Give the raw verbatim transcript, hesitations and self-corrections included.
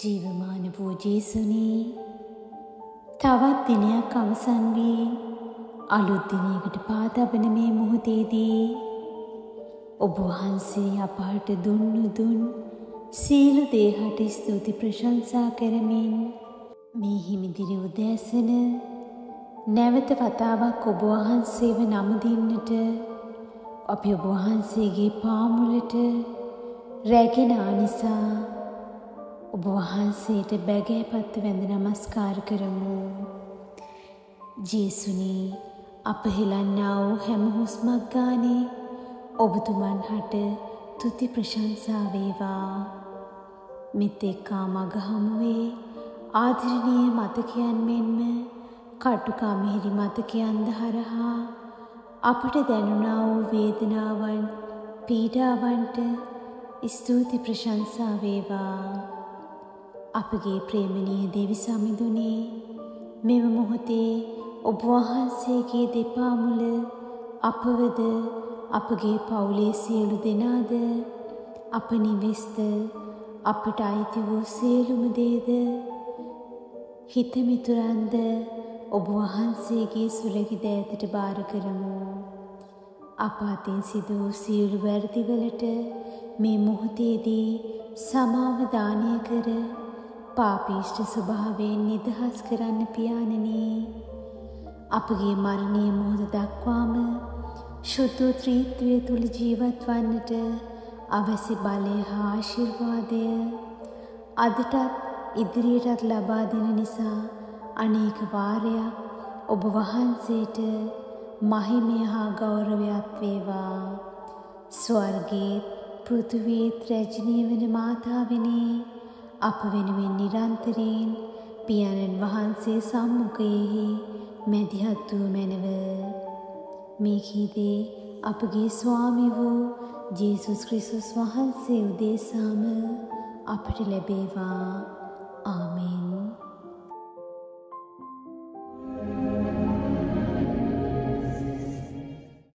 ජීවමාන වූ ජේසුනි, තවත් දිනයක් අවසන් වී අලුත් දිනයකට පා තබන මේ මොහොතේදී ඔබ වහන්සේ අපට දුන්නු දුන් සියලු දේහට ස්තුති ප්‍රශංසා කරමින් මේ හිමිදිරි උදෑසන නැවත වතාවක් ඔබ වහන්සේව නමදින්නට අපි ඔබ වහන්සේගේ පාමුලට රැගෙන ආ නිසා ඔබ වහන්සේට බැගෑපත් වැඳ නමස්කාර කරමු. ජේසුනි, අප හෙලන්නා වූ හැම හුස්මක් ගානේ ඔබතුමන් හට තුති ප්‍රශංසා වේවා. මෙතෙක් ආ මග හමුවේ ආදරණීය මතකයන් මෙන්ම කටුකා මිහිරි මතකයන්ද හරහා අපට දැනුණා වූ වේදනාවන් පීඩාවන්ට ස්තුති ප්‍රශංසා වේවා. අපගේ ප්‍රේමණීය දෙවි සමිඳුනේ මෙම මොහොතේ ඔබ වහන්සේගේ දෙපා මුල අපවද අපගේ පවුලේ සියලු දෙනාද අප නිවෙස්ද අපට අයිති වූ සියලුම දේද හිත මිතුරන්ද ඔබ වහන්සේගේ සුරැකි දෑතට බාර කරමු. අප අතින් සිදු වූ සියලු වැරදිවලට මේ මොහොතේදී සමාව දානය කර පාපීෂ්ඨ ස්වභාවයෙන් නිදහස් කරන්න පියාණනි. අපගේ මරණීය මොහොත දක්වාම ශුද්ධ ත්‍රිත්වය තුල ජීවත් වන්නට අවශ්‍ය බලය හා ආශිර්වාදය අදටත් ඉදිරියටත් ලබා දෙන නිසා අනේක වාරයක් ඔබ වහන්සේට මහිමය හා ගෞරවයක් වේවා. ස්වර්ගයේ පෘථුවියේ රැජිනිය වන මාතාවෙනි, අප වෙනුවෙන් නිරන්තරයෙන් පියාණන් වහන්සේ සම්මුඛයෙහි මැදිහත් වූ මැනව. මේ කීදේ අපගේ ස්වාමී වූ ජේසුස් ක්‍රිස්තුස් වහන්සේ උදෙසාම අපට ලැබේවා.